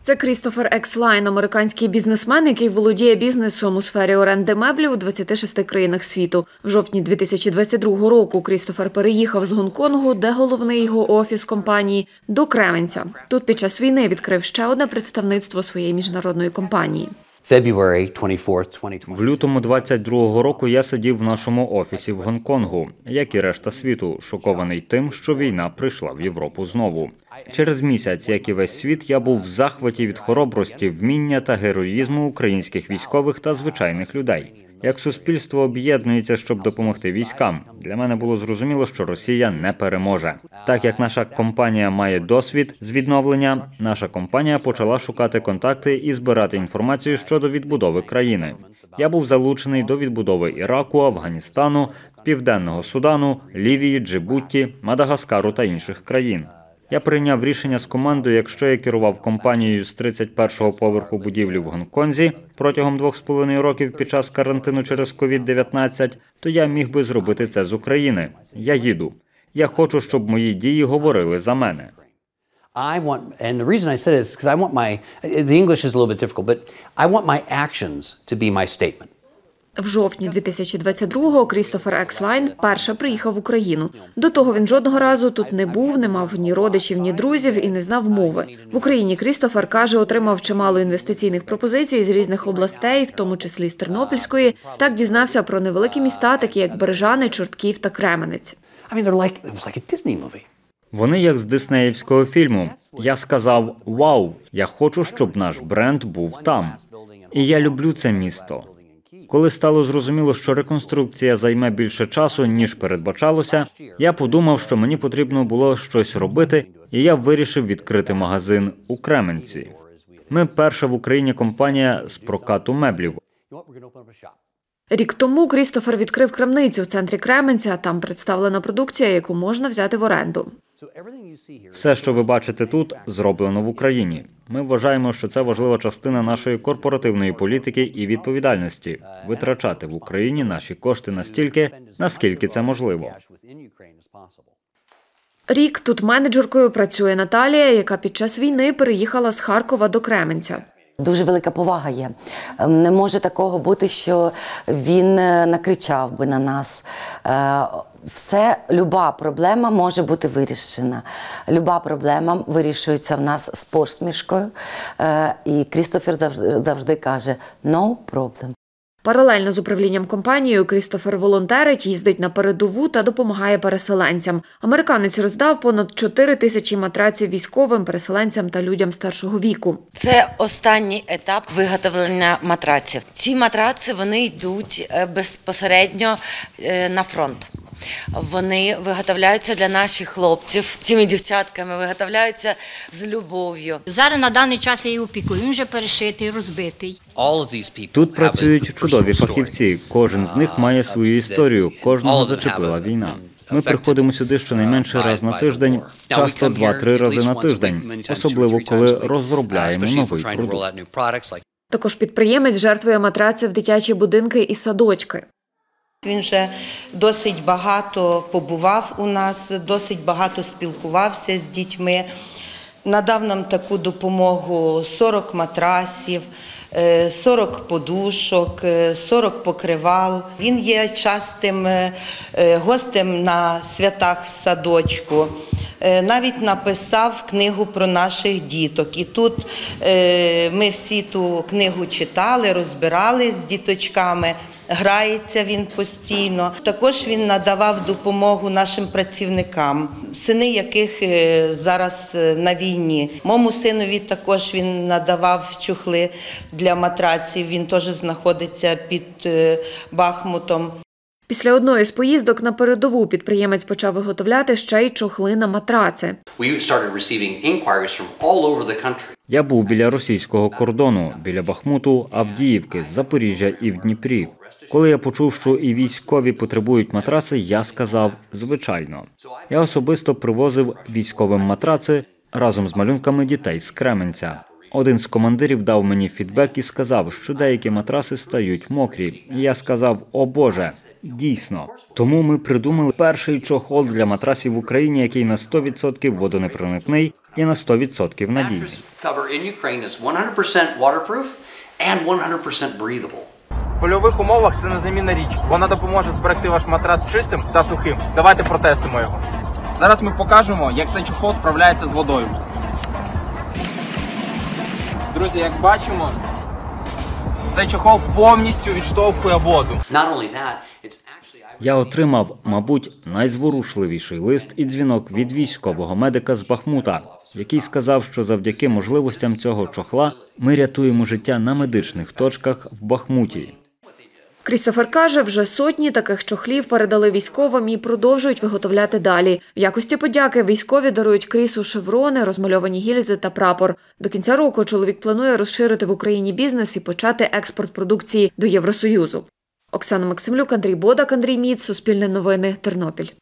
Це Крістофер Екслайн, американський бізнесмен, який володіє бізнесом у сфері оренди меблів у 26 країнах світу. В жовтні 2022 року Крістофер переїхав з Гонконгу, де головний його офіс компанії, до Кременця. Тут під час війни відкрив ще одне представництво своєї міжнародної компанії. В лютому 22-го року я сидів в нашому офісі в Гонконгу, як і решта світу, шокований тим, що війна прийшла в Європу знову. Через місяць, як і весь світ, я був в захваті від хоробрості, вміння та героїзму українських військових та звичайних людей. Як суспільство об'єднується, щоб допомогти військам. Для мене було зрозуміло, що Росія не переможе. Так як наша компанія має досвід з відновлення, наша компанія почала шукати контакти і збирати інформацію щодо відбудови країни. Я був залучений до відбудови Іраку, Афганістану, Південного Судану, Лівії, Джибуті, Мадагаскару та інших країн. Я прийняв рішення з командою, якщо я керував компанією з 31-го поверху будівлі в Гонконзі протягом 2,5 років під час карантину через COVID-19, то я міг би зробити це з України. Я їду. Я хочу, щоб мої дії говорили за мене. В жовтні 2022-го Крістофер Екслайн вперше приїхав в Україну. До того він жодного разу тут не був, не мав ні родичів, ні друзів і не знав мови. В Україні Крістофер, каже, отримав чимало інвестиційних пропозицій з різних областей, в тому числі з Тернопільської. Так дізнався про невеликі міста, такі як Бережани, Чортків та Кременець. Вони як з диснеївського фільму. Я сказав: «Вау, я хочу, щоб наш бренд був там». І я люблю це місто. Коли стало зрозуміло, що реконструкція займе більше часу, ніж передбачалося, я подумав, що мені потрібно було щось робити, і я вирішив відкрити магазин у Кременці. Ми перша в Україні компанія з прокату меблів. Рік тому Крістофер відкрив крамницю в центрі Кременця. Там представлена продукція, яку можна взяти в оренду. Все, що ви бачите тут, зроблено в Україні. Ми вважаємо, що це важлива частина нашої корпоративної політики і відповідальності – витрачати в Україні наші кошти настільки, наскільки це можливо. Рік тут менеджеркою працює Наталія, яка під час війни переїхала з Харкова до Кременця. Дуже велика повага є. Не може такого бути, що він накричав би на нас. Люба проблема може бути вирішена. Люба проблема вирішується в нас з посмішкою. І Крістофер завжди каже «no problem». Паралельно з управлінням компанією Крістофер волонтерить, їздить на передову та допомагає переселенцям. Американець роздав понад 4 тисячі матраців військовим, переселенцям та людям старшого віку. Це останній етап виготовлення матраців. Ці матраци, вони йдуть безпосередньо на фронт. Вони виготовляються для наших хлопців, цими дівчатками виготовляються з любов'ю. Зараз на даний час я її опікую, він вже перешитий, розбитий. Тут працюють чудові фахівці, кожен з них має свою історію, кожного зачепила війна. Ми приходимо сюди щонайменше раз на тиждень, часто 2-3 рази на тиждень, особливо коли розробляємо новий продукт. Також підприємець жертвує матраци в дитячі будинки і садочки. Він вже досить багато побував у нас, досить багато спілкувався з дітьми. Надав нам таку допомогу: 40 матрасів, 40 подушок, 40 покривал. Він є частим гостем на святах в садочку. Навіть написав книгу про наших діток. І тут ми всі ту книгу читали, розбирали з діточками. Грається він постійно. Також він надавав допомогу нашим працівникам, сини яких зараз на війні. Моєму синові також він надавав чохли для матраців, він теж знаходиться під Бахмутом. Після одної з поїздок на передову підприємець почав виготовляти ще й чохли на матраци. Я був біля російського кордону, біля Бахмуту, Авдіївки, Запоріжжя і в Дніпрі. Коли я почув, що і військові потребують матраси, я сказав «звичайно». Я особисто привозив військовим матраци разом з малюнками дітей з Кременця. Один з командирів дав мені фідбек і сказав, що деякі матраси стають мокрі. І я сказав: «О Боже, дійсно». Тому ми придумали перший чохол для матрасів в Україні, який на 100% водонепроникний і на 100% надійний. Cover in Ukraine is 100% waterproof and 100% breathable. В польових умовах це незамінна річ. Вона допоможе зберегти ваш матрас чистим та сухим. Давайте протестимо його. Зараз ми покажемо, як цей чохол справляється з водою. Друзі, як бачимо, цей чохол повністю відштовхує воду. Not only that, it's actually Я отримав, мабуть, найзворушливіший лист і дзвінок від військового медика з Бахмута, який сказав, що завдяки можливостям цього чохла ми рятуємо життя на медичних точках в Бахмуті. Крістофер каже, вже сотні таких чохлів передали військовим і продовжують виготовляти далі. В якості подяки військові дарують Крісу шеврони, розмальовані гільзи та прапор. До кінця року чоловік планує розширити в Україні бізнес і почати експорт продукції до Євросоюзу. Оксана Максимлюк, Андрій Бодак, Андрій Міц, Суспільне новини, Тернопіль.